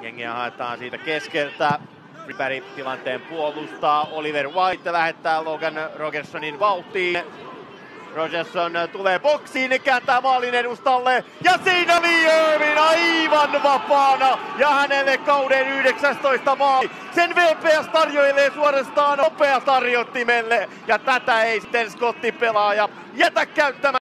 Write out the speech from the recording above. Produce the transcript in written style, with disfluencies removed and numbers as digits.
Jengiä haetaan siitä keskeltä. Ribery tilanteen puolustaa. Oliver White lähettää Logan Rogersonin vauhtiin. Rogerson tulee boksiin, kääntää maalin edustalle ja siinä Lee Ervin aivan vapaana ja hänelle kauden 19 maali. Sen VPS tarjoilee suorastaan nopea tarjottimelle ja tätä ei sitten Scotti pelaaja jätä käyttämään.